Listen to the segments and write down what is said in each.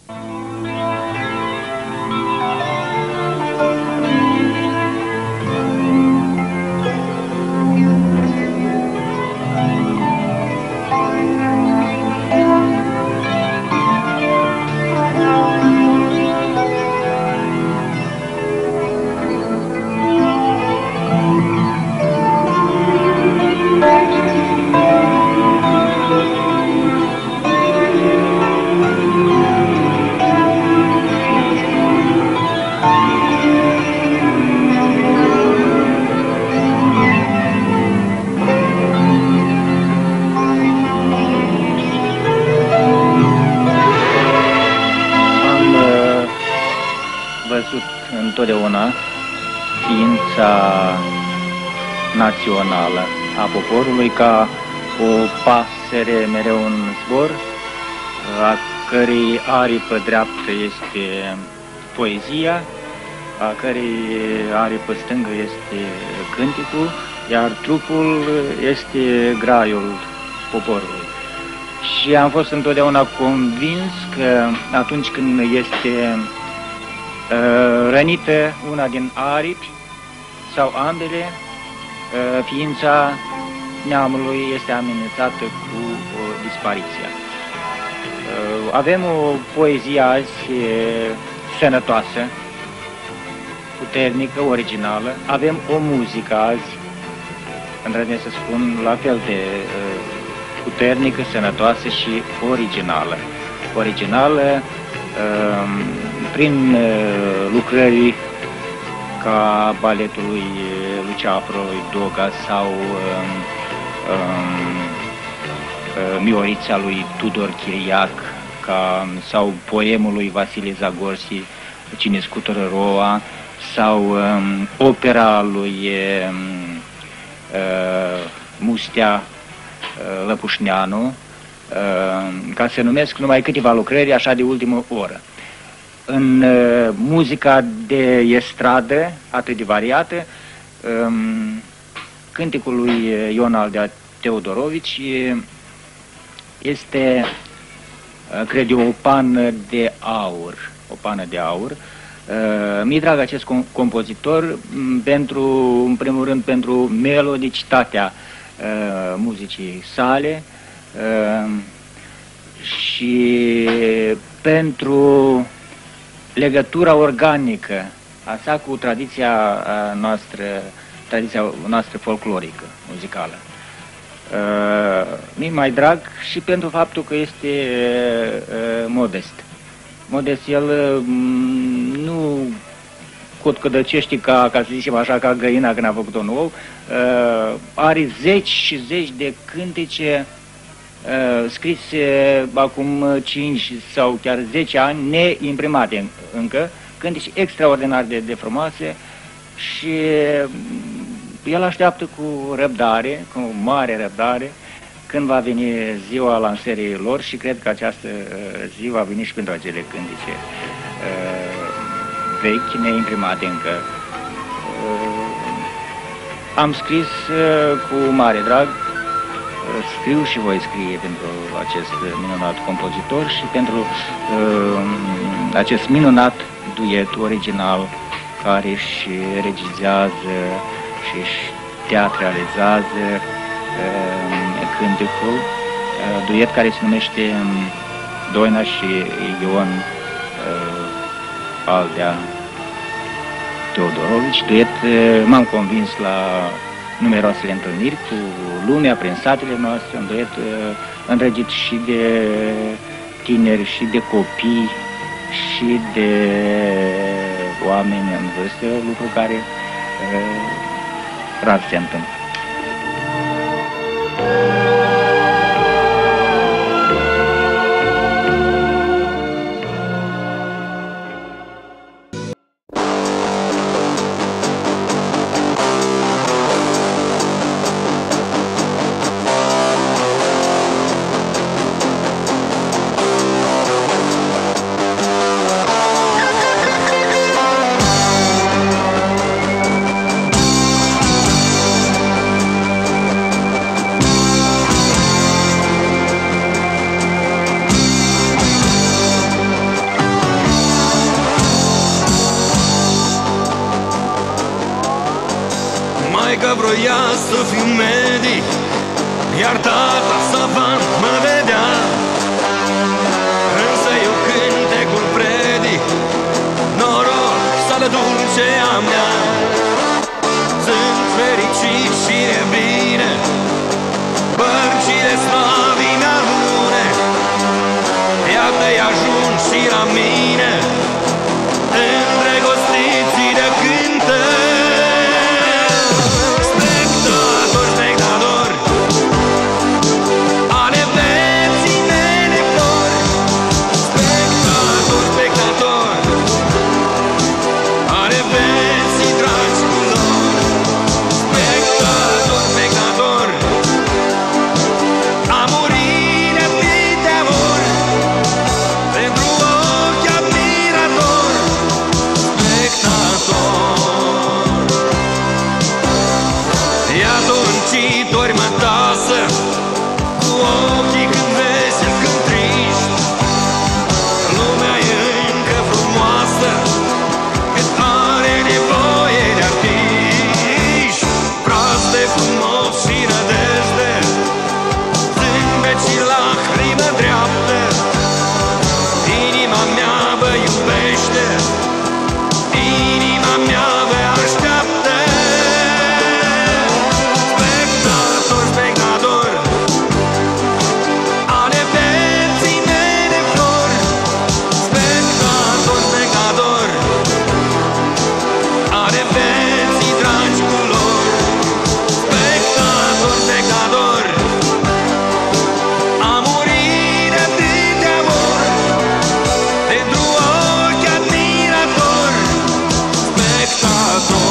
Întotdeauna ființa națională a poporului ca o pasăre mereu în zbor, a cărei aripă dreaptă este poezia, a cărei aripă stângă este cânticul, iar trupul este graiul poporului. Și am fost întotdeauna convins că atunci când este rănită una din aripi sau ambele, ființa neamului este amenințată cu dispariția. Avem o poezie azi sănătoasă, puternică, originală. Avem o muzică azi, îndrăznesc să spun, la fel de puternică, sănătoasă și originală. Originală prin lucrări ca baletul lui Luceafărul, lui Doga sau Miorița lui Tudor Chiriac sau poemul lui Vasile Zagorski, Cine scutură roa, sau opera lui Mustea Lăpușneanu, ca să numesc numai câteva lucrări așa de ultimă oră. În muzica de estradă, atât de variată, cânticul lui Ion Aldea Teodorovici este, cred eu, o pană de aur. O pană de aur. Mi-e drag acest compozitor în primul rând, pentru melodicitatea muzicii sale și pentru legătura organică a sa cu tradiția noastră folclorică, muzicală. Mi-e mai drag și pentru faptul că este modest. Modest, el nu cotcădăcește ca să zicem așa, ca găina când a făcut-o nou. Are zeci și zeci de cântece scrise acum 5 sau chiar 10 ani, neimprimate încă, cântece extraordinar de frumoase, și el așteaptă cu răbdare, cu mare răbdare, când va veni ziua lansării lor, și cred că această zi va veni și pentru acele cântece vechi, neimprimate încă. Am scris cu mare drag, scriu și voi scrie pentru acest minunat compozitor și pentru acest minunat duet original care își regizează și își teatralizează cânticul, duet care se numește Doina și Ion Aldea Teodorovici. Duet, m-am convins la numeroasele întâlniri cu lumea, prin satele noastre, un duet îndrăgit și de tineri, și de copii, și de oameni în vârstă, lucru care rar se întâmplă. Hai că vroia să fiu medic, iar tata savant mă vedea. Însă eu cântecul predic, noroc să-l dulce a mea. Sunt fericit și e bine, bărcile slavina lune. Iată-i ajung și la mine, îndrăgostiții de cântă. Spectator, spectator, ale vieții mele flori. Spectator, spectator, ale vieții dragi culori. Spectator, spectator, a murit de atâtea amor, pentru ochi admirator. Spectator, iată un citor mă tasă, cu ochii când vesel, când triști. Lumea e încă frumoasă, cât are nevoie de artiști. Proaste, frumos și nădejde, zâmbet și lacrimă dreaptă. Inima mea vă iubește, inima mea vă așteaptă. Spectator, spectator, ale vieții mele flori. Spectator, spectator, ale vieții dragi culori. Spectator, spectator, a murit de atâtea amor, pentru ochi admirator. Spectator.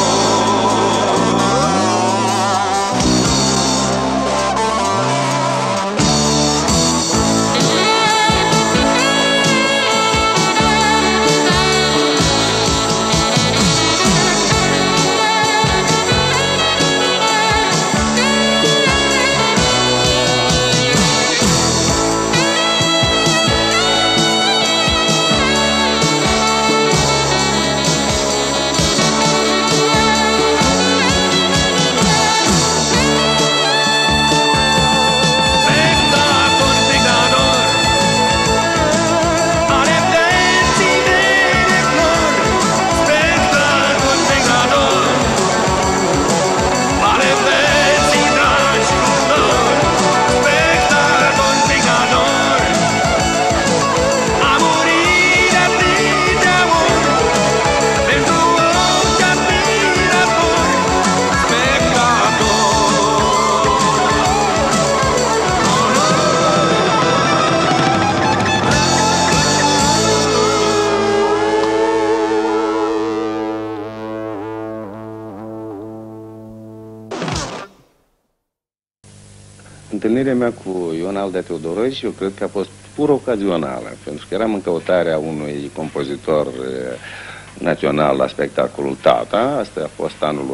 Spectator, spectator, ale vieții mele flori. Spectator, spectator, ale vieții dragi culori. Spectator, spectator, a murit de atâtea amor, pentru ochi admirator. Spectator. Întâlnirea mea cu Ion Aldea Teodorovici, eu cred că a fost pur ocazională, pentru că eram în căutarea unui compozitor național la spectacolul Tata. Asta a fost anul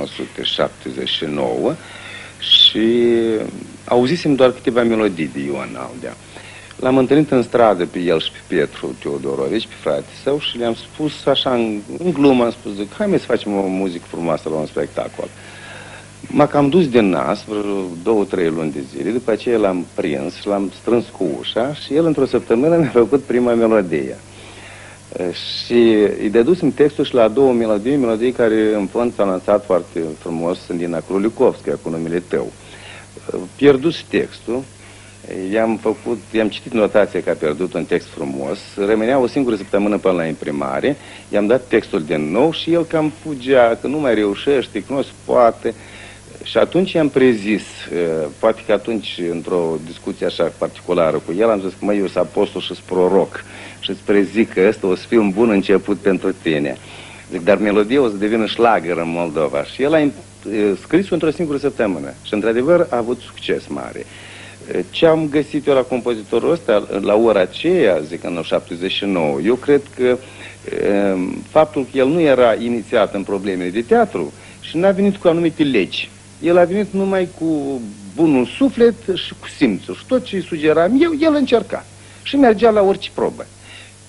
1979 și auzisem doar câteva melodii de Ion Aldea. L-am întâlnit în stradă pe el și pe Petru Teodorovici, pe fratele său, și le-am spus așa în glumă, am spus, zic, hai să facem o muzică frumoasă la un spectacol. M-a cam dus de nas vreo 2-3 luni de zile, după aceea l-am prins, l-am strâns cu ușa și el într-o săptămână mi-a făcut prima melodie. Și îi dedusem textul și la 2 melodii care în fond s-au lansat foarte frumos în Dina Krulikovskaya, cu numele Tău. Pierdus textul, i-am citit notația că a pierdut un text frumos, rămânea o singură săptămână până la imprimare, i-am dat textul din nou și el cam fugea, că nu mai reușește, că nu se poate. Și atunci i-am prezis, poate că atunci, într-o discuție așa particulară cu el, am zis că, măi, eu sunt apostol și sunt proroc și îți prezic că ăsta o să fie un bun început pentru tine. Zic, dar melodia o să devină șlagăr în Moldova. Și el a scris într-o singură săptămână și, într-adevăr, a avut succes mare. Ce am găsit eu la compozitorul ăsta, la ora aceea, zic, în 79, eu cred că faptul că el nu era inițiat în problemele de teatru și n-a venit cu anumite legi. El a venit numai cu bunul suflet și cu simțul. Și tot ce îi sugeram eu, el încerca. Și mergea la orice probă.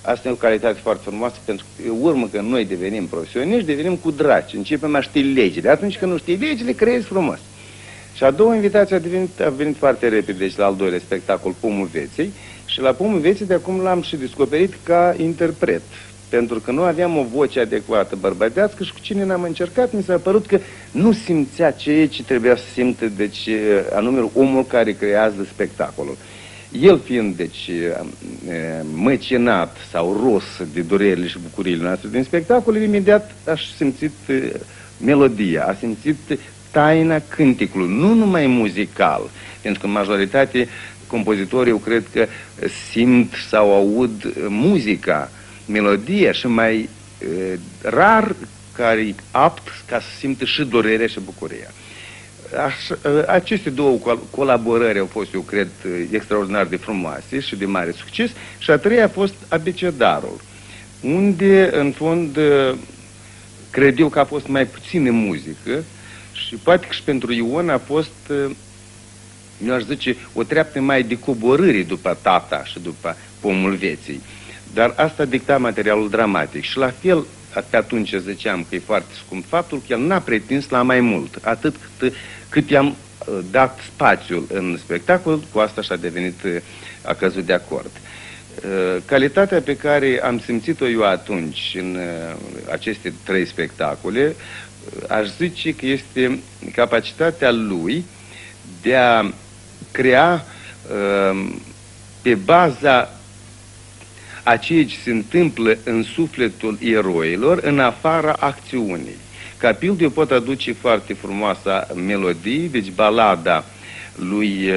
Asta e o calitate foarte frumoasă, pentru că urmă că noi devenim profesioniști, devenim cu draci, începem a ști legile. Atunci când nu știi legile, creezi frumos. Și a doua invitație a venit foarte repede, deci la al doilea spectacol, Pomul Veței. Și la Pomul Veței de acum l-am și descoperit ca interpret. Pentru că nu aveam o voce adecvată bărbătească și cu cine n-am încercat, mi s-a părut că nu simțea ce trebuia să simtă, deci anume omul care creează spectacolul. El fiind, deci, măcinat sau ros de durerile și bucuriile noastre din spectacol, imediat a simțit melodia, a simțit taina cântecului, nu numai muzical, pentru că în majoritate compozitorii, eu cred că simt sau aud muzica, melodia și mai rar care e apt ca să simtă și durerea și bucuria. Aceste două colaborări au fost, eu cred, extraordinar de frumoase și de mare succes. Și a treia a fost Abecedarul, unde, în fond, cred eu că a fost mai puțină muzică și poate că și pentru Ion a fost, eu aș zice, o treaptă mai de coborâre după Tata și după Pomul Vieții. Dar asta dicta materialul dramatic și la fel, pe atunci ziceam că e foarte scump faptul că el n-a pretins la mai mult, atât cât i-am dat spațiul în spectacol, cu asta și-a devenit, a căzut de acord. Calitatea pe care am simțit-o eu atunci în aceste 3 spectacole, aș zice că este capacitatea lui de a crea pe baza a ceea ce se întâmplă în sufletul eroilor în afara acțiunii. Ca pildă eu pot aduce foarte frumoasa melodie, deci balada lui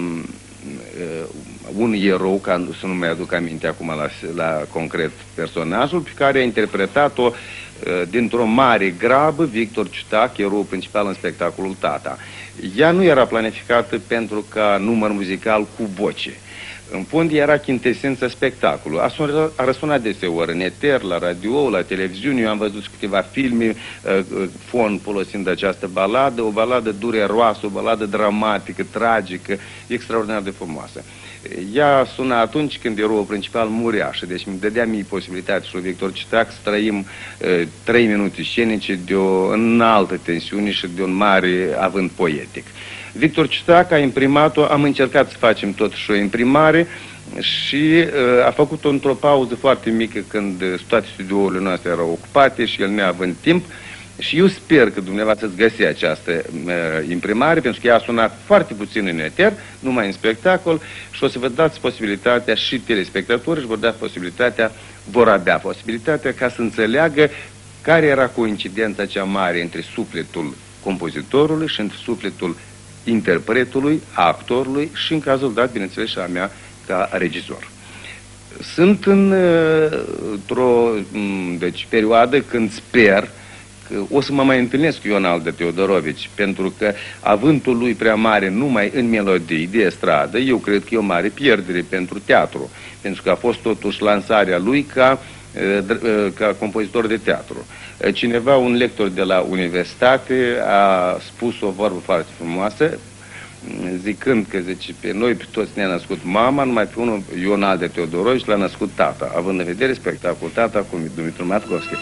un erou, ca să nu mai aduc aminte acum la concret personajul, pe care a interpretat-o dintr-o mare grabă Victor Ciutac, eroul principal în spectacolul Tata. Ea nu era planificată pentru ca număr muzical cu voce. În fond era chintesența spectacolului. A răsunat deseori în eter, la radio, la televiziune. Eu am văzut câteva filme fon folosind această baladă, o baladă dureroasă, o baladă dramatică, tragică, extraordinar de frumoasă. Ea suna atunci când eroul principal murea și deci îmi dădea mie posibilitatea și lui Victor Ciutac să trăim 3 minute scenice de o înaltă tensiune și de un mare avânt poetic. Victor Ciutac a imprimat-o, am încercat să facem totuși o imprimare și a făcut-o într-o pauză foarte mică când toate studiourile noastre erau ocupate și el neavând timp. Și eu sper că dumneavoastră îți găsi această imprimare, pentru că ea a sunat foarte puțin în eter, numai în spectacol, și o să vă dați posibilitatea, și telespectatorii își vor avea posibilitatea ca să înțeleagă care era coincidența cea mare între sufletul compozitorului și între sufletul interpretului, a actorului și în cazul dat, bineînțeles, și a mea ca regizor. Sunt într-o perioadă când sper că o să mă mai întâlnesc cu Ion Aldă Teodorovici, pentru că avântul lui prea mare numai în melodii de stradă, eu cred că e o mare pierdere pentru teatru, pentru că a fost totuși lansarea lui ca compozitor de teatru. Cineva, un lector de la universitate, a spus o vorbă foarte frumoasă, zicând că, zice, pe noi pe toți ne-a născut mama, numai pe unul, Ion Aldă Teodorovici, l-a născut tata, având în vedere spectacolul Tata cu Dumitru Matkovski.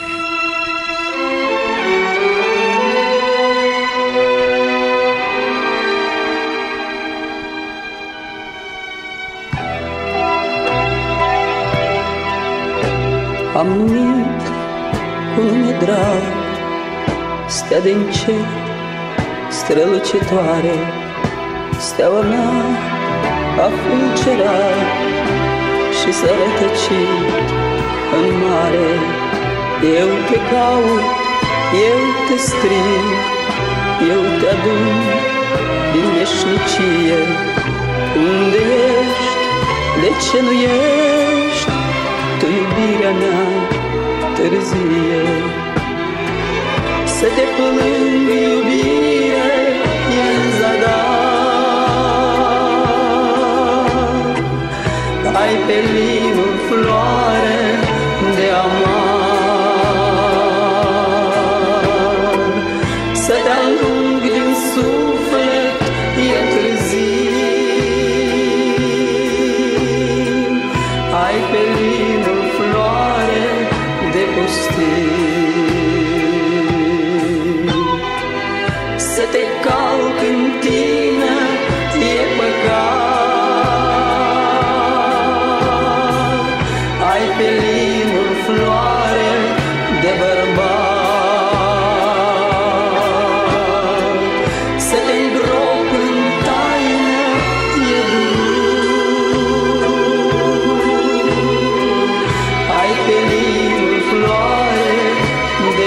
Am numit cu nume drag stea din cer strălucitoare, steaua mea a fulgerat și s-a rătăcit în mare. Eu te caut, eu te strig, eu te adun din veșnicie. Unde ești? De ce nu ești tu, iubirea mea târzie? Să te plâng, iubire, e în zadar. Ai pe linul floare de amar. Să te alung din suflet, e târziu. Ai pe linul floare ai pe linul floare de bărbat. Să te îngrop în taină e dur, ai pe linul floare de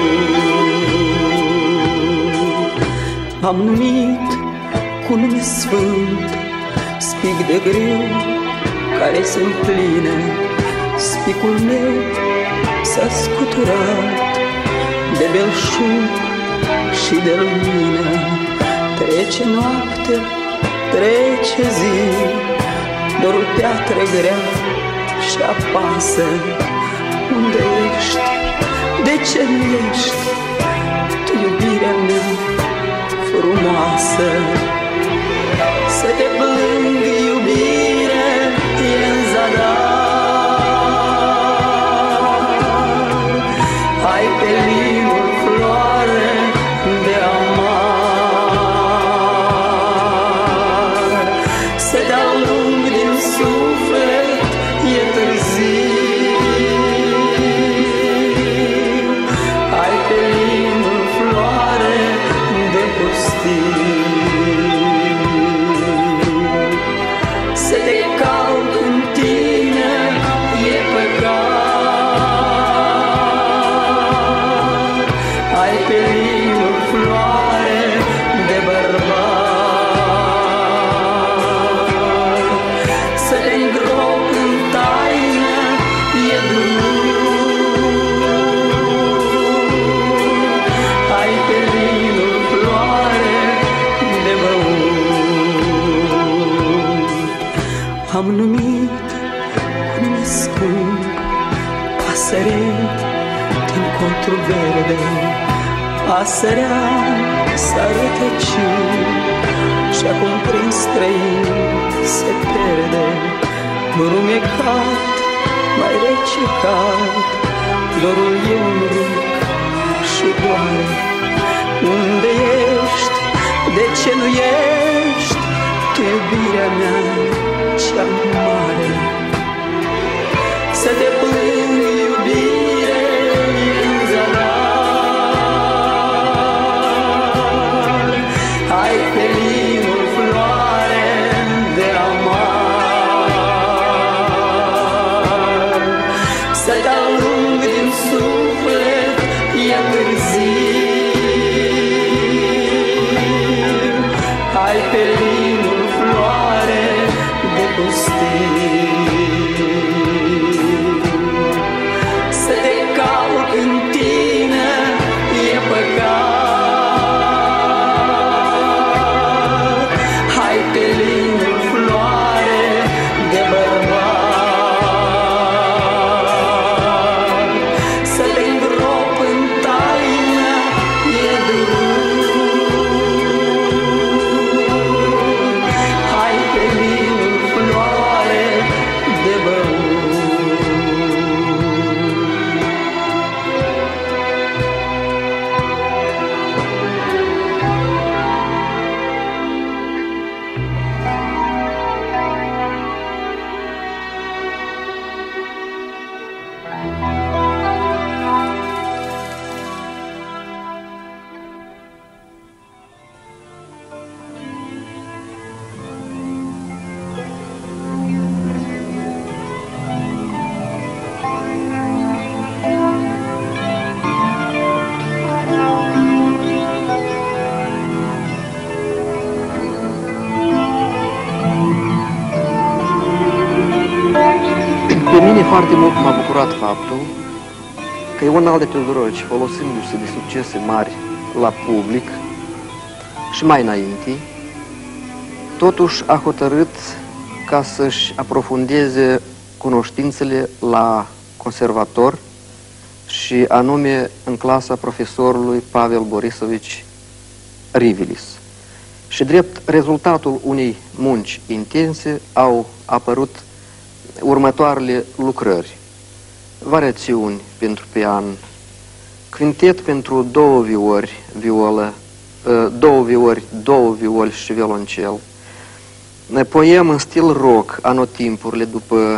băut. Am numit cu nume sfânt spic de greu care se împline, spicul meu s-a scuturat de belșug și de lumină. Trece noapte, trece zi, doar o piatră grea și apasă. Unde ești? De ce nu ești? Tu, iubirea mea frumoasă. Să te plâng, iubire, e în zadar, ai pe linul floare de amar. Să te alung din suflet, e târziu, ai pe linul floare de pustiu. Să te caut în tine e păcat, ai pe linul floare de bărbat. Să te îngrop în taină e dur, ai pe linul floare de băut. Am numit cu nume scump pasăre din contul verde. Pasărea s-a rătăcit și acum prin străin se pierde. Rumecat, mai rece cald, dorul e un ruc și doare. Unde ești? De ce nu ești? Tu, iubirea mea cea mare. Să te plâng, iubire, în zadar, ai pe linul floare de amar. Să te alung din suflet e târziu, ai pe linul floare de pustiu. Să te caut în tine e păcat, hai pe linul floare de bărbat. Să te îngrop în taină e dur, hai pe linul floare de băut. Pe mine foarte mult m-a bucurat faptul că Ion Aldea Teodorovici, folosindu-se de succese mari la public și mai înainte, totuși a hotărât ca să-și aprofundeze cunoștințele la conservator și anume în clasa profesorului Pavel Borisovici Rivilis. Și drept rezultatul unei munci intense au apărut următoarele lucrări: variațiuni pentru pian, quintet pentru două viori, violă, două violi și violoncel, poem în stil rock, anotimpurile după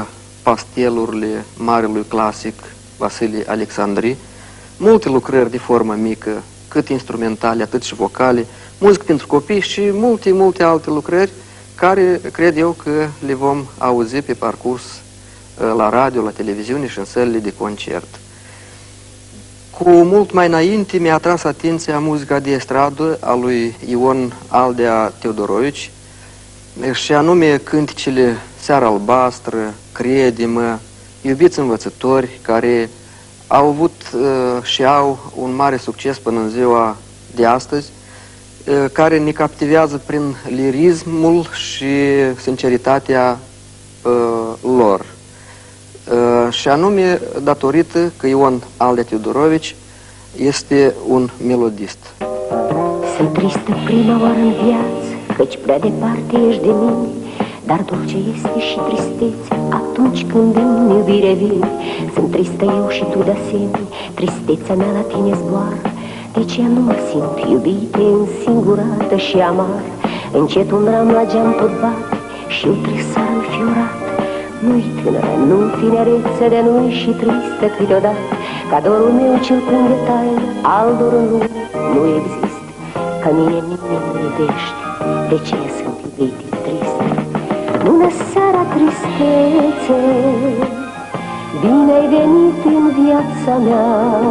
pastelurile marelui clasic Vasile Alexandri, multe lucrări de formă mică, cât instrumentale, atât și vocale, muzică pentru copii și multe alte lucrări care cred eu că le vom auzi pe parcurs la radio, la televiziune și în sălile de concert. Cu mult mai înainte mi-a atras atenția muzica de estradă a lui Ion Aldea Teodorovici, și anume cânticele Seara albastră, Crede-mă, Iubiți învățători, care au avut și au un mare succes până în ziua de astăzi, care ne captivează prin lirismul și sinceritatea lor. Și anume datorită că Ion Aldea Teodorovici este un melodist. Sunt tristă prima oară în viață, căci prea departe ești de mine, dar dulce este și tristețe atunci când în iubire vine. Sunt tristă eu și tu de asemenea, tristețea mea la tine zboară, de ce nu mă simt iubite, însingurată și amară. Încet un ram la geam tot bate și un tresar înfiorat. Nu-i tânără, nu tinerețe de noi și tristă câteodată, ca dorul meu cel plin de taină, alt dor în lume nu există. Ca mine nimeni nu iubește, de ce sunt iubite triste? Bună seara, tristețe, bine ai venit în viața mea,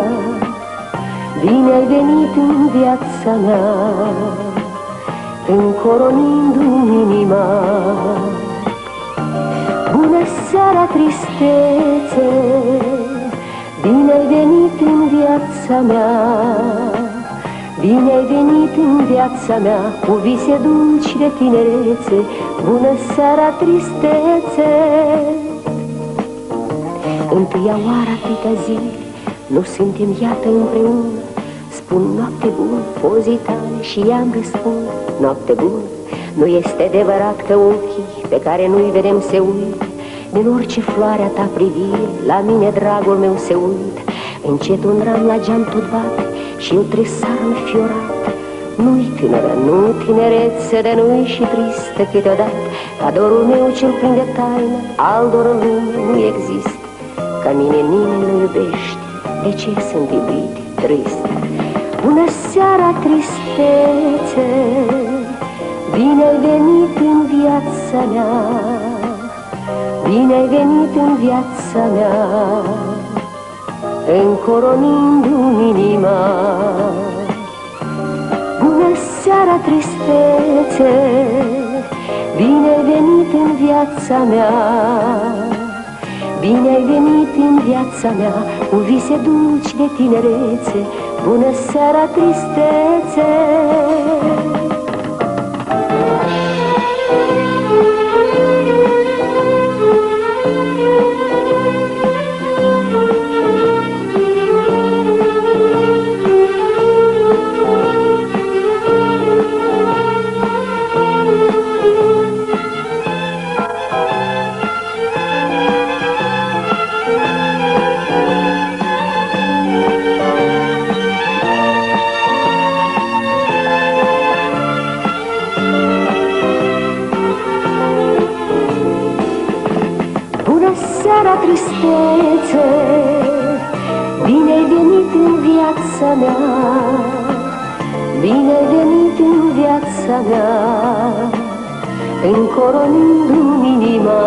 bine ai venit în viața mea, încoronindu-mi inima. Bună seara, tristețe, bine ai venit în viața mea, bine ai venit în viața mea, cu vise dulci de tinerețe. Bună seara, tristețe. Întâia oară atâtea zile, nu suntem iată împreună. Spun noapte bună, pozii tale, și ea-mi răspund noapte bună. Nu este adevărat că ochii pe care nu-i vedem se uită, din orice floare a ta privire, la mine dragul meu se uită. Încet un ram la geam tot bate și un tresar înfiorat. Nu-i tânără, nu tinerețe de noi și tristă câteodată, ca dorul meu cel plin de taină, alt dor în lume nu există. Ca mine nimeni nu iubește, de ce sunt iubite triste? Bună seara, tristețe, bine ai venit în viața mea, bine ai venit în viața mea, încoronindu-mi inima. Bună seara, tristețe, bine ai venit în viața mea, bine ai venit în viața mea, cu vise dulci de tinerețe. Bună seara, tristețe. Tristețe, bine ai venit în viața mea, bine ai venit în viața mea, încoronindu-mi inima.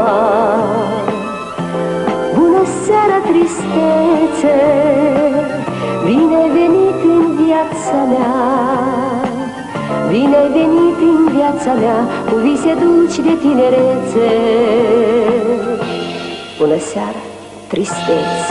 Bună seara, tristețe, bine ai venit în viața mea, bine ai venit în viața mea, cu vise dulci de tinerețe. Bună seara, tristețe.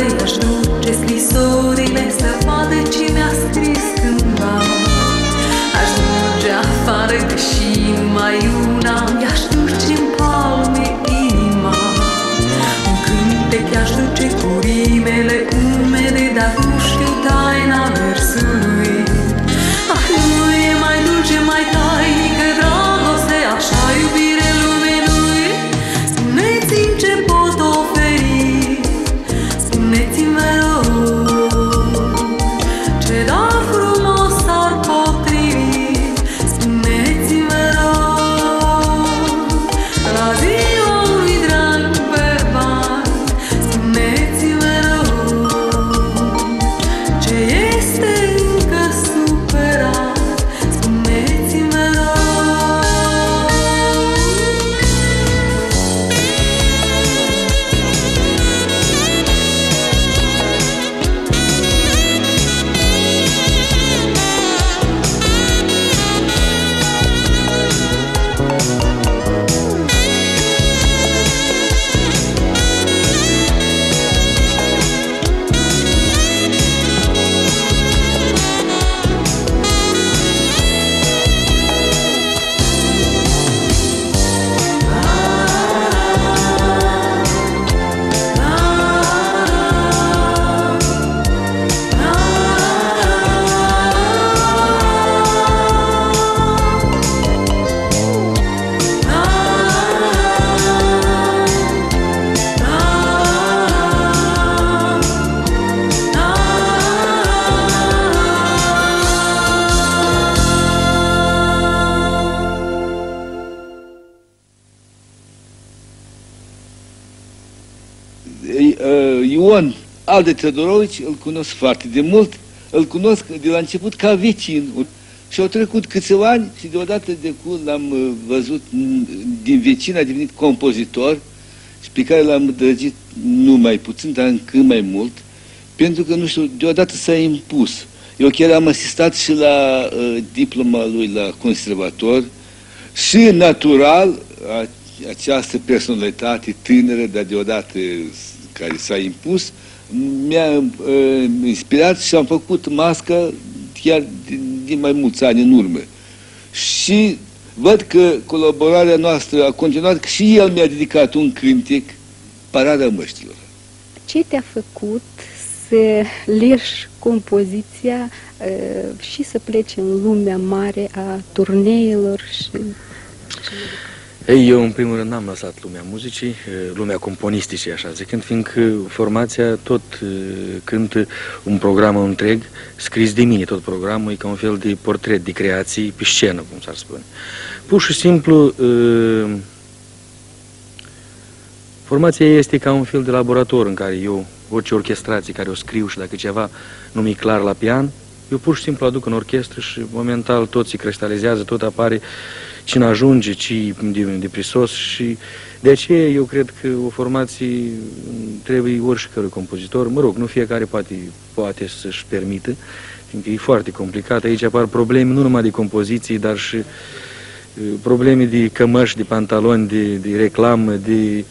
I-aș duce scrisorile să vadă ce mi-a scris cândva. Aș merge afară, deși numai una i-aș duce în palme inima. Un cântec i-aș duce cu rimele umede, dar nu știu taina versului. Ah, nu e mai dulce, mai tainică dragoste, așa iubire lumea lui. Spuneți-mi ce pot oferi, spuneți-mi mereu ce dar frumos ar potrivi. Spuneți-mi mereu la ziua unui drag bărbat. Spuneți-mi mereu ce este încă superat. Spuneți-mi mereu. Ion Alde Teodorovici îl cunosc foarte de mult, îl cunosc de la început ca vecin. Și au trecut câțiva ani și deodată de când l-am văzut din vecin, a devenit compozitor și pe care l-am îndrăgit nu mai puțin, dar încă mai mult, pentru că, nu știu, deodată s-a impus. Eu chiar am asistat și la diploma lui la conservator și, natural, această personalitate tânără, dar deodată care s-a impus, mi-a inspirat și am făcut mască chiar din mai mulți ani în urmă. Și văd că colaborarea noastră a continuat, că și el mi-a dedicat un cântec, Parada Măștilor. Ce te-a făcut să leși compoziția și să pleci în lumea mare a turneelor și... Ei, eu în primul rând n-am lăsat lumea muzicii, lumea componisticii, așa zicând, fiindcă formația tot cântă un program întreg, scris de mine tot programul, e ca un fel de portret de creații pe scenă, cum s-ar spune. Pur și simplu, formația este ca un fel de laborator în care eu, orice orchestrație care o scriu și dacă ceva nu mi-e clar la pian, eu pur și simplu aduc în orchestră și momental tot se cristalizează, tot apare cine ajunge, ce de prisos și de aceea eu cred că o formație trebuie oricărui compozitor, mă rog, nu fiecare poate să-și permită, fiindcă e foarte complicat, aici apar probleme nu numai de compoziții, dar și probleme de cămăși, de pantaloni, de reclamă, de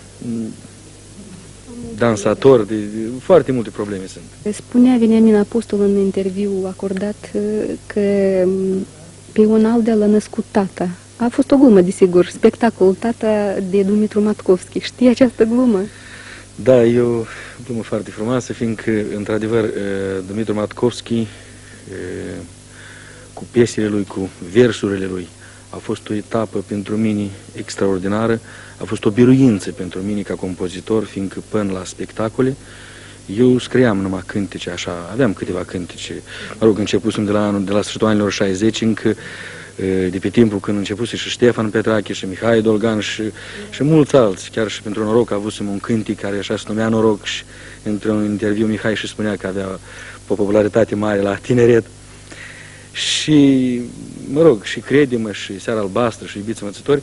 dansator, de foarte multe probleme sunt. Spunea Veniamin Apostol în interviu acordat că pe Ion Aldea l-a născut tata. A fost o glumă, desigur, spectacolul Tata de Dumitru Matkovski. Știi această glumă? Da, e o glumă foarte frumoasă, fiindcă, într-adevăr, Dumitru Matkovski, cu piesele lui, cu versurile lui, a fost o etapă pentru mine extraordinară, a fost o biruință pentru mine ca compozitor, fiindcă până la spectacole, eu scriam numai cântece, așa, aveam câteva cântece, mă rog, începusem de la sfârșitul anilor 60, încă de pe timpul când începuse și Ștefan Petrache și Mihai Dolgan și mulți alți, chiar și pentru Noroc avusem un cântec care așa se numea Noroc și într-un interviu Mihai și spunea că avea o popularitate mare la tineret. Și, mă rog, și Crede-mă și Seara Albastră și Iubiți Mățători.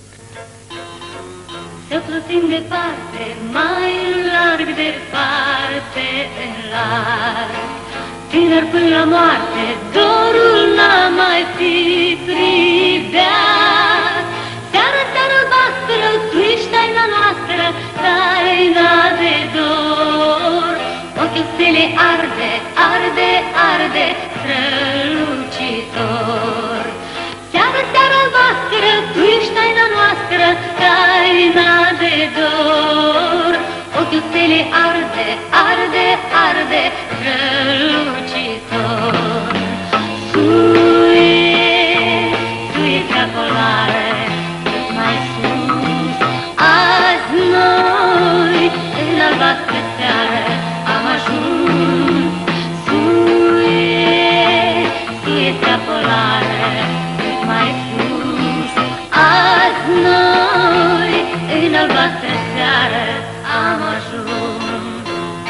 Să plutim departe, mai larg departe, în larg, tânăr până la moarte, dorul n-a mai fi pribeat. Seara, seara albastră, tu ești taina noastră, taina de dor. O arde, arde, arde, strălucitor. Seară, seară albastră, tu ești taina noastră, taina de dor. Ochiul stelei arde, arde, arde, strălucitor. Suie prea polare, cât mai sus. Azi noi, în albastră seară, am ajuns. Suie prea polare, cât mai sus. Azi noi, în albastră seară, am ajuns.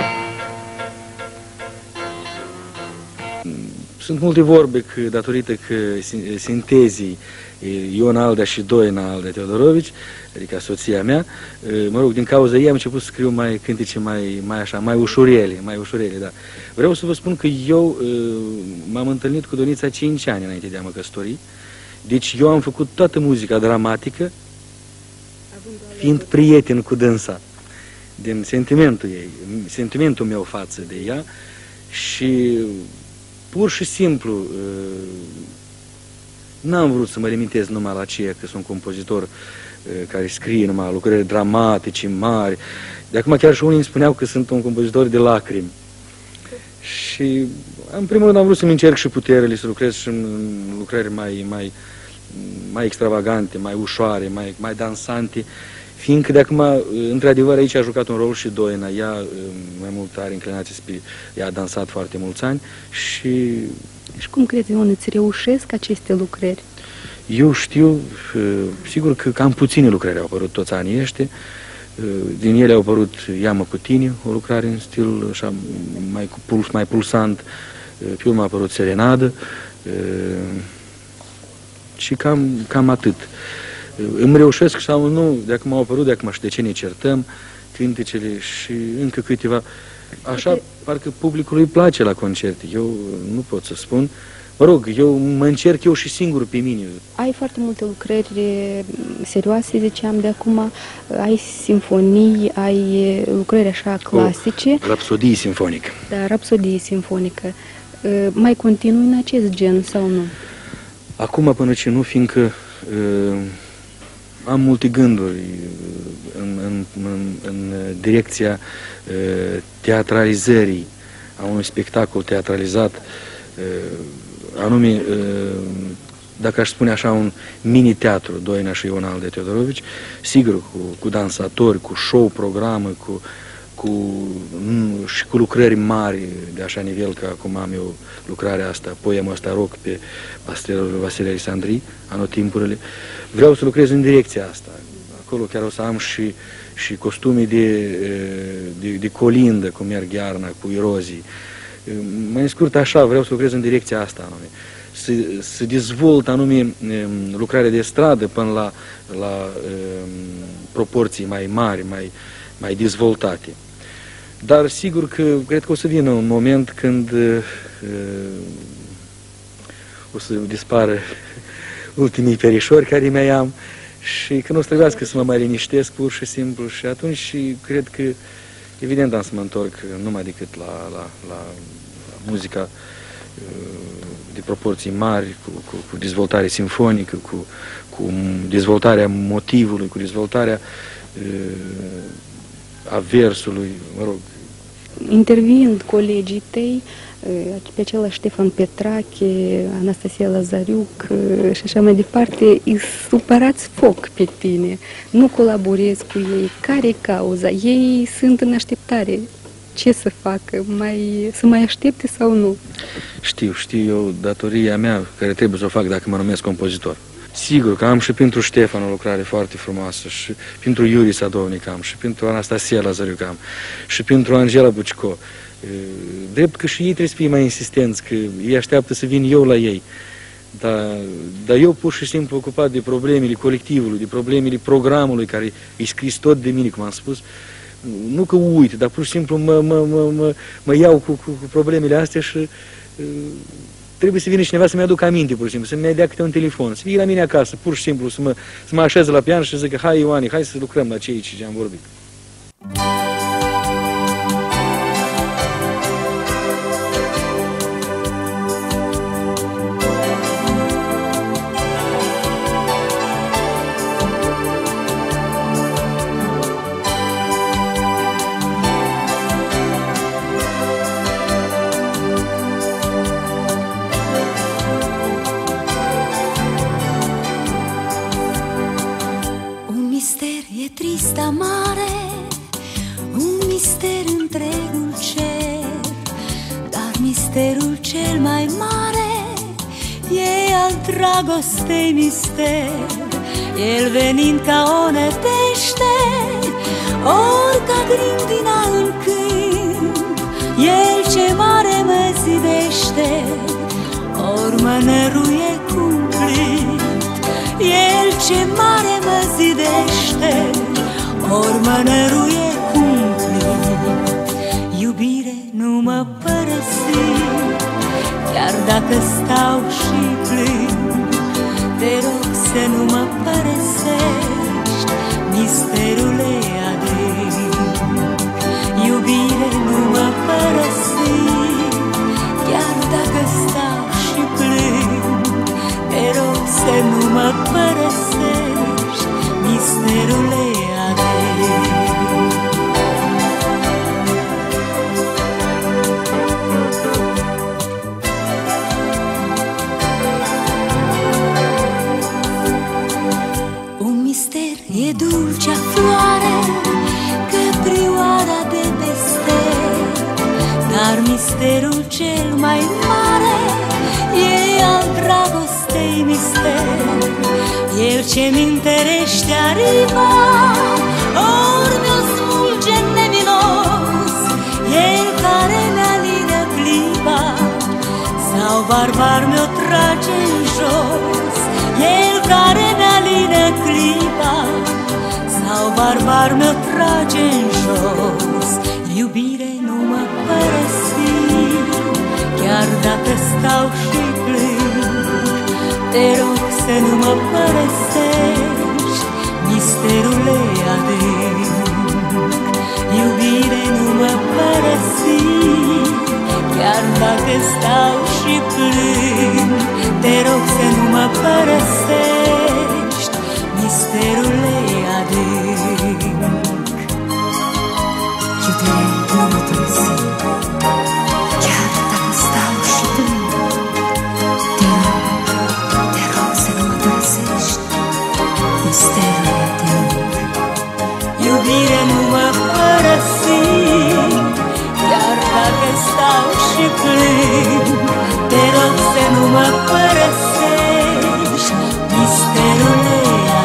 Sunt multe vorbe că, datorită că sintezii Ion Aldea și Doina Aldea Teodorovici, adică soția mea, mă rog, din cauza ei am început să scriu mai cântece mai ușurele, da. Vreau să vă spun că eu m-am întâlnit cu Donița 5 ani înainte de a mă căsători, deci eu am făcut toată muzica dramatică fiind prieten cu dânsa, din sentimentul ei, sentimentul meu față de ea și pur și simplu n-am vrut să mă limitez numai la aceea că sunt compozitor care scrie numai lucrări dramatice, mari. De acum chiar și unii îmi spuneau că sunt un compozitor de lacrimi. Și în primul rând am vrut să-mi încerc și puterele, să lucrez și în lucrări mai extravagante, mai ușoare, mai dansante, fiindcă de acum, într-adevăr, aici a jucat un rol și Doina. Ea mai mult are inclinație spre... Ea a dansat foarte mulți ani și... Și cum crezi, Ion, îți reușesc aceste lucrări? Eu știu, sigur că cam puține lucrări au apărut toți anii ăștia. Din ele au apărut Ia-mă cu tine, o lucrare în stil așa, mai pulsant. Pe urmă a apărut Serenadă și cam atât. Îmi reușesc sau nu, de acum au apărut, de acum și de ce ne certăm, cântecele și încă câteva. Așa, parcă publicului îi place la concerte. Eu nu pot să spun. Mă rog, eu mă încerc eu și singur pe mine. Ai foarte multe lucrări serioase, ziceam, de acum. Ai simfonii, ai lucrări așa clasice. Rapsodie simfonică. Da, rapsodie simfonică. Mai continui în acest gen sau nu? Acum până ce nu, fiindcă am multe gânduri în direcția teatralizării a unui spectacol teatralizat, anume, dacă aș spune așa, un mini-teatru, Doina și Ion Aldea Teodorovici, sigur, cu dansatori, cu show, programă, și cu lucrări mari de așa nivel, că acum am eu lucrarea asta, poemul ăsta rock pe pastelul Vasile Alexandri, Anotimpurile. Vreau să lucrez în direcția asta. Acolo chiar o să am și costume de colindă, cum merg iarna, cu erozii. Mai scurt așa, vreau să lucrez în direcția asta anume. Să dezvolt anume lucrarea de stradă până la proporții mai mari, mai dezvoltate. Dar sigur că cred că o să vină un moment când o să dispară ultimii perișori care mai am și că nu o să trebuiască să mă mai liniștesc pur și simplu și atunci cred că evident am să mă întorc numai decât la muzica de proporții mari, cu dezvoltare simfonică, cu dezvoltarea motivului, cu dezvoltarea a versului, mă rog. Interviind colegii tăi, pe acela Ștefan Petrache, Anastasia Lazariuc și așa mai departe, îi supărați foc pe tine, nu colaborezi cu ei. Care e cauza? Ei sunt în așteptare. Ce să facă? Să mai aștepte sau nu? Știu eu datoria mea care trebuie să o fac dacă mă numesc compozitor. Sigur că am și pentru Ștefan o lucrare foarte frumoasă, și pentru Iuri Sadovnic am, și pentru Anastasia Lazariuc am, și pentru Angela Bucico. Drept că și ei trebuie să fie mai insistenți, că ei așteaptă să vin eu la ei. Dar eu pur și simplu ocupat de problemele colectivului, de problemele programului, care e scris tot de mine, cum am spus, nu că uit, dar pur și simplu mă iau cu problemele astea și trebuie să vină cineva să-mi aduc aminte, pur și simplu, să-mi dea câte un telefon, să fie la mine acasă, pur și simplu, să mă așez la pian și să zică, hai Ioane, hai să lucrăm la ce am vorbit. misterul cel mai mare e al dragostei mister. El venind ca o nădejde, ori ca grindina în câmp, el ce mare mă zidește, ori mă năruie cumplit. El ce mare mă zidește, ori mă năruie cumplit. Iubire, nu mă părăsi, chiar dacă stau și plâng. Te rog să nu mă părăsești, misterule adânc. Iubire, nu mă părăsi, chiar dacă stau și plâng. Te rog să nu mă părăsești, misterule adânc. E dulcea floare, căprioara de peste, dar misterul cel mai mare e al dragostei mister. El ce-mi întărește aripa, ori mi-o smulge nemilos, el care mi-alină clipa, sau barbar mi-o trage în jos, el care mi-alină clipa, sau barbar mi-o trage în jos. Iubire, nu mă părăsi, chiar dacă stau și plâng. Te rog să nu mă părăsești, misterule adânc. Iubire, nu mă părăsi, chiar dacă stau și plâng. Te rog să nu mă părăsești, misterule adânc. Iubire, nu mă părăsi, chiar dacă stau și plâng. Te rog să nu mă părăsești, misterule adânc. Iubire, nu mă părăsi, chiar dacă stau și plâng. Te rog să nu mă părăsești, misterule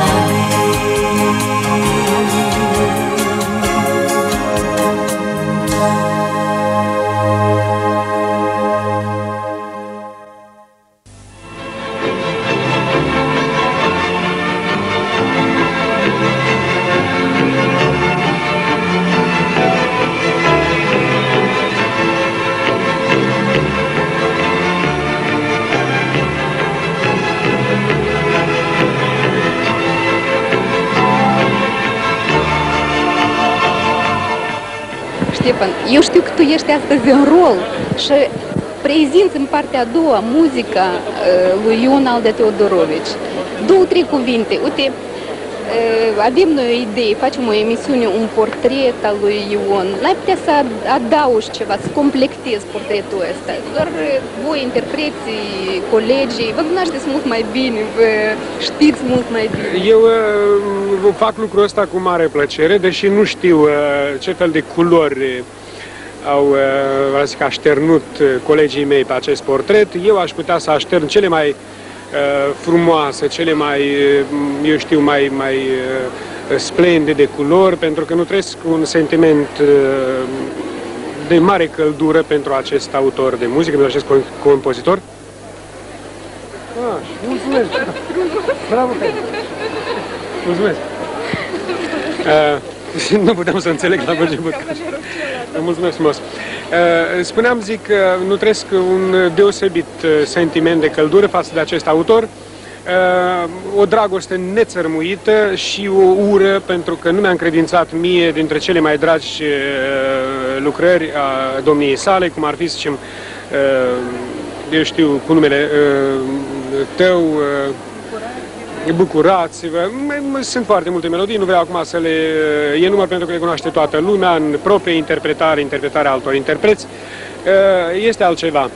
Ștefan, eu știu că tu ești astăzi în rol și prezinți în partea a doua muzica lui Ion Aldea Teodorovici. 2-3 cuvinte. Uite, avem noi o idee, facem o emisiune, un portret al lui Ion. N-ai putea să adaugi ceva, să completezi portretul ăsta. Doar voi, interpreții, colegii, vă cunoașteți mult mai bine, vă știți mult mai bine. Eu fac lucrul ăsta cu mare plăcere, deși nu știu ce fel de culori au așternut colegii mei pe acest portret. Eu aș putea să aștern cele mai frumoase, cele mai, eu știu, mai splendide culori, pentru că nu trăiesc un sentiment de mare căldură pentru acest autor de muzică, pentru acest compozitor. Mulțumesc! Bravo! Mulțumesc! Nu puteam să înțeleg la început. Mulțumesc frumos! Spuneam, zic, că nu trăiesc un deosebit sentiment de căldură față de acest autor, o dragoste nețărmuită și o ură pentru că nu mi-a încredințat mie dintre cele mai dragi lucrări a domniei sale, cum ar fi, să zicem, eu știu, cu numele tău, bucurați-vă. Sunt foarte multe melodii, nu vreau acum să le enumăr pentru că le cunoaște toată lumea în proprie interpretare, interpretarea altor interpreți. Este altceva.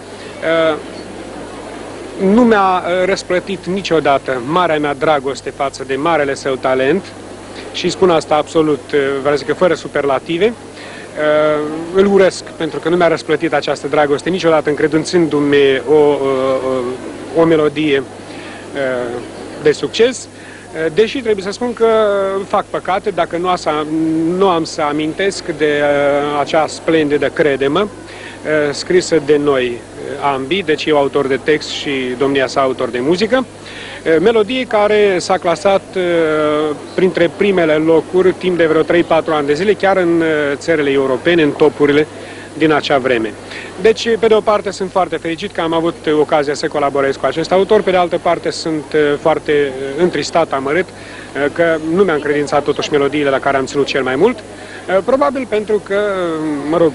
Nu mi-a răsplătit niciodată marea mea dragoste față de marele său talent și spun asta absolut, vreau să zic, fără superlative. Îl urăsc pentru că nu mi-a răsplătit această dragoste niciodată încredințându-mi o melodie de succes, deși trebuie să spun că fac păcate dacă nu am să amintesc de acea splendidă Crede-mă, scrisă de noi ambii, deci eu autor de text și domnia sa autor de muzică, melodie care s-a clasat printre primele locuri timp de vreo 3-4 ani de zile, chiar în țările europene, în topurile din acea vreme. Deci, pe de o parte, sunt foarte fericit că am avut ocazia să colaborez cu acest autor, pe de altă parte, sunt foarte întristat, amărât, că nu mi-a încredințat totuși melodiile la care am ținut cel mai mult, probabil pentru că, mă rog,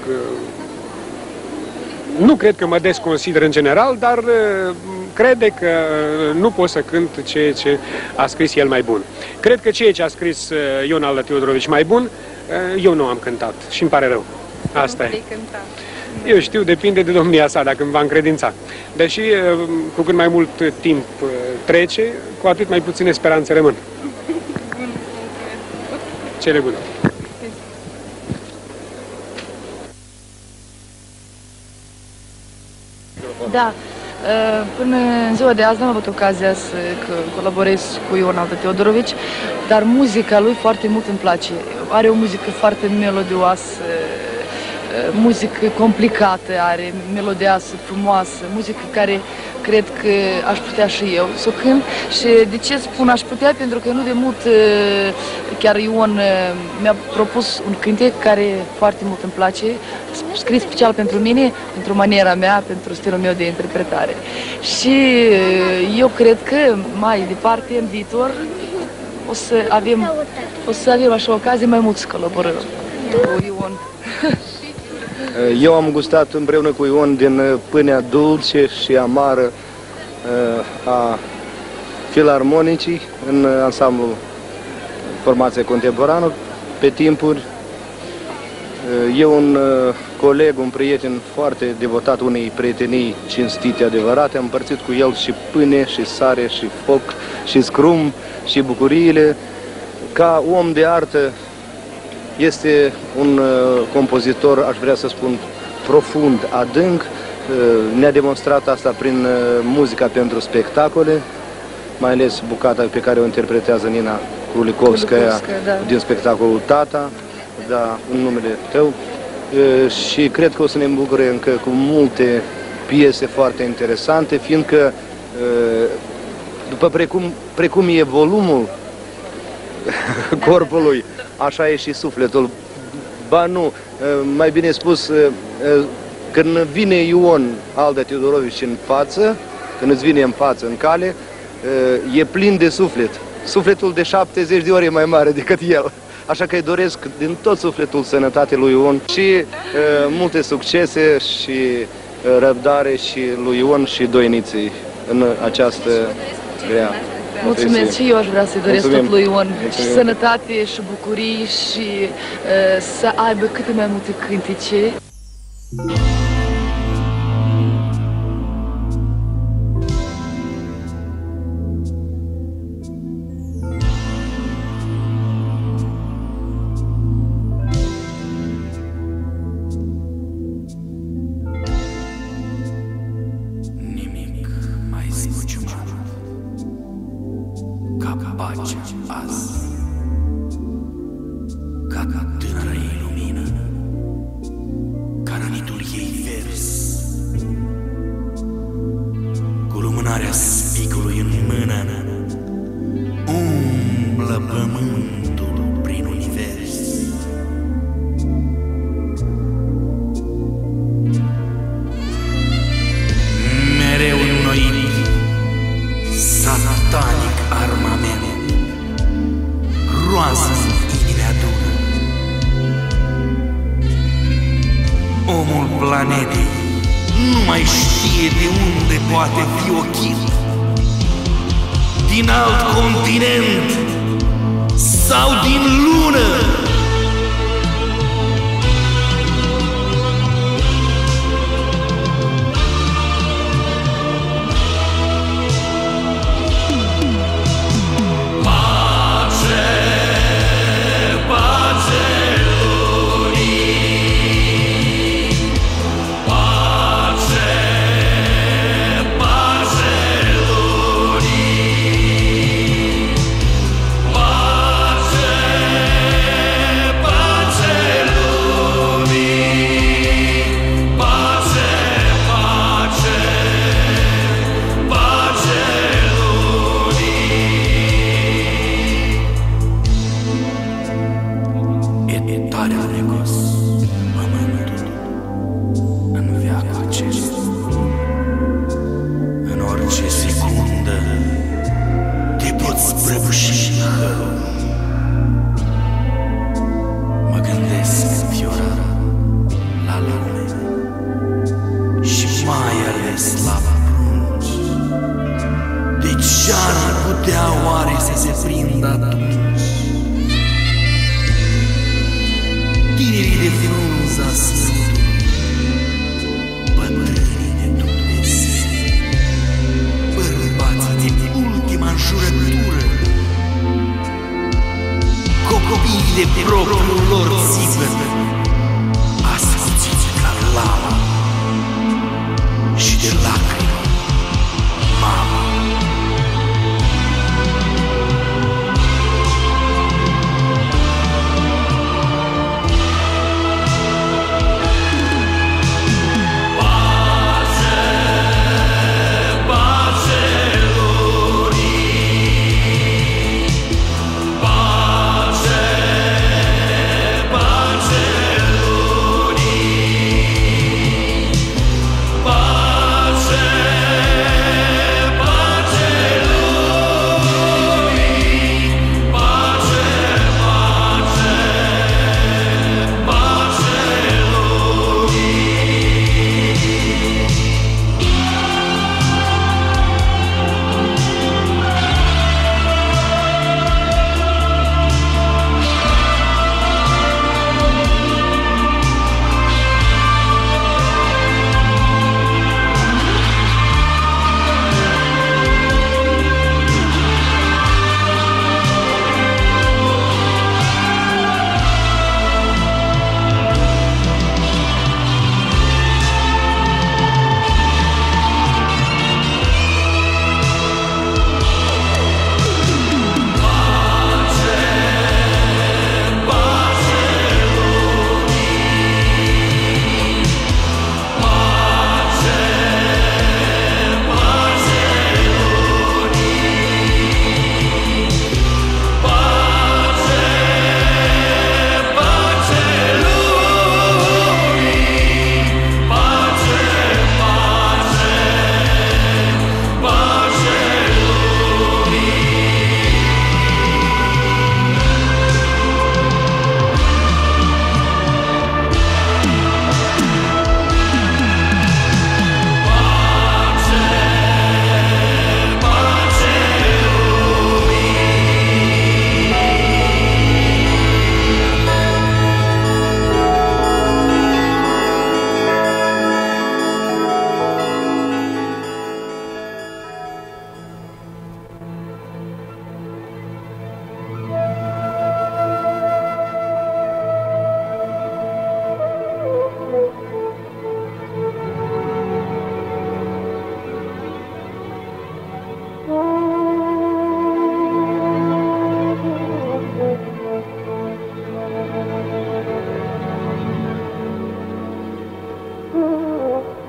nu cred că mă desconsider în general, dar crede că nu pot să cânt ceea ce a scris el mai bun. Cred că ceea ce a scris Ion Aldă Teodorovici mai bun, eu nu am cântat și îmi pare rău. Asta e. Eu știu, depinde de domnia sa, dacă îmi va încredința. Deși, cu cât mai mult timp trece, cu atât mai puține speranțe rămân. Cele bune. Da, până în ziua de azi n-am avut ocazia să colaborez cu Ion Aldă Teodorovici, dar muzica lui foarte mult îmi place. Are o muzică foarte melodioasă, muzică complicată are, melodioasă, frumoasă, muzică care cred că aș putea și eu să o cânt. Și de ce spun aș putea? Pentru că nu de mult chiar Ion mi-a propus un cântec care foarte mult îmi place, scris special pentru mine, pentru maniera mea, pentru stilul meu de interpretare. Și eu cred că mai departe, în viitor, o să avem așa ocazie mai mult să colaborăm cu Ion. Eu am gustat împreună cu Ion din pâinea dulce și amară a filarmonicii în ansamblu formație contemporană pe timpuri. E un coleg, un prieten foarte devotat unei prietenii cinstite, adevărate. Am împărțit cu el și pâine, și sare, și foc, și scrum, și bucuriile. Ca om de artă, este un compozitor, aș vrea să spun, profund, adânc. Ne-a demonstrat asta prin muzica pentru spectacole, mai ales bucata pe care o interpretează Nina Kulikovskaya din spectacolul Tata, da, în numele tău. Și cred că o să ne îmbucure încă cu multe piese foarte interesante, fiindcă după precum e volumul corpului, așa e și sufletul. Ba nu, mai bine spus, când vine Ion Aldă Teodorovici în față, când îți vine în față, în cale, e plin de suflet. Sufletul de 70 de ori e mai mare decât el. Așa că îi doresc din tot sufletul sănătate lui Ion și multe succese și răbdare și lui Ion și doiniței în această grea. Mulțumesc și eu aș vrea să-i doresc tot lui Ion și sănătate și bucurii și să aibă câte mai multe cântece. Pace, pace lumii.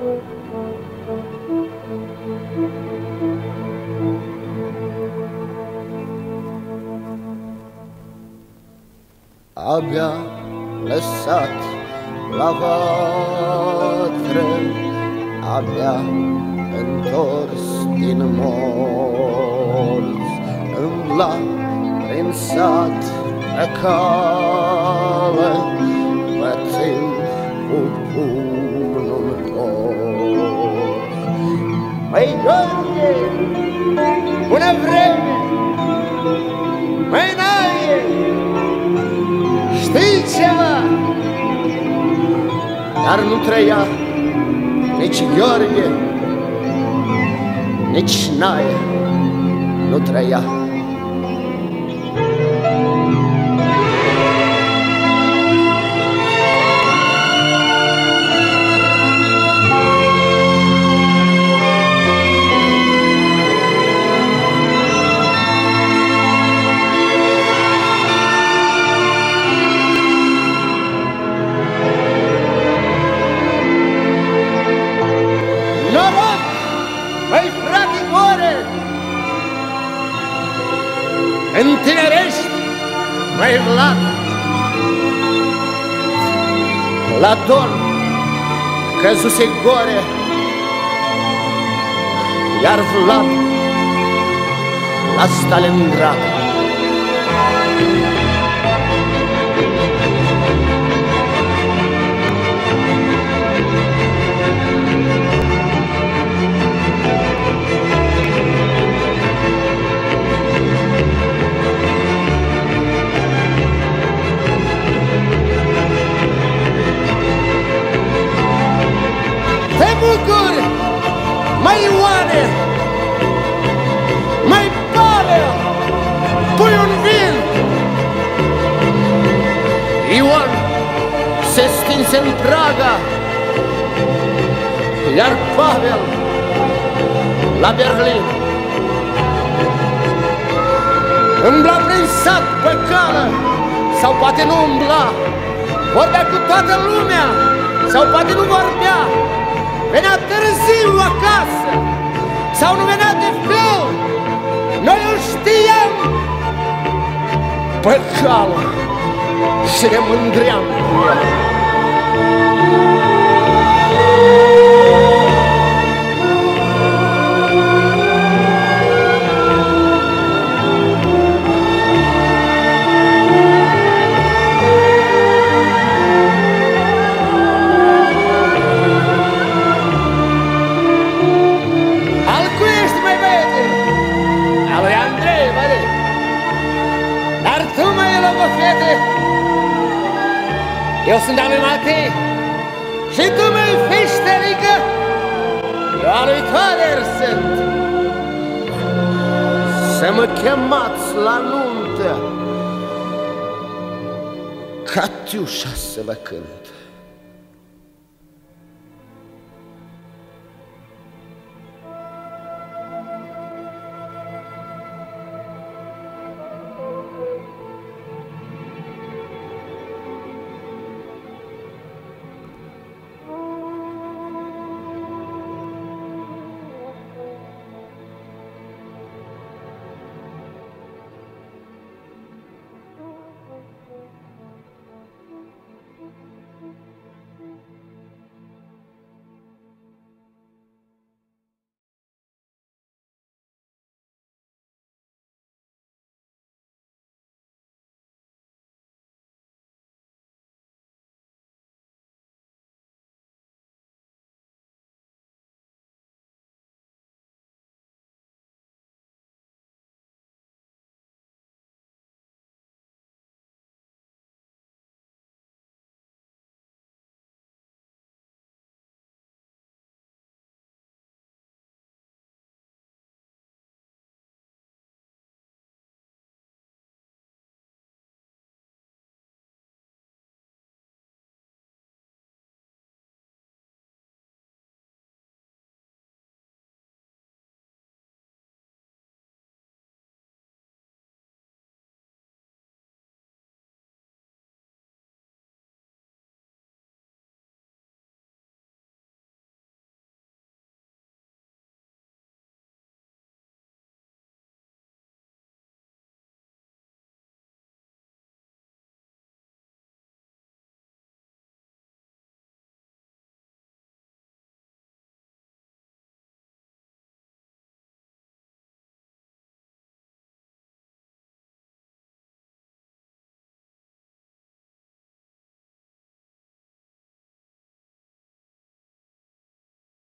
Abia lăsat la vatră, abia întors din morți, îmbla prin sat pe cale, bătând cu pumnul tors. Măi, Gheorghe, bună vreme! Măi, Naie, știi ceva? Dar nu trăia nici Gheorghe, nici Naie, nu trăia. Întinerești, măi Vlad, la Don căzuse Gore, iar Vlad la Stalingrad. Te bucuri, măi Ioane, măi Pavel, pui un vin. Ion se stinse în Praga, iar Pavel la Berlin. Îmbla prin sat pe cală, sau poate nu umbla, vorbea cu toată lumea, sau poate nu vorbea. Venea târziu acasă, sau nu venea de fel, noi îl știam pe cală și ne mândream cu el. Eu sunt al lui Matei și tu, măi feșterică, eu al lui Toader sunt. Să mă chemați la nuntă, Catiușa să vă cânt.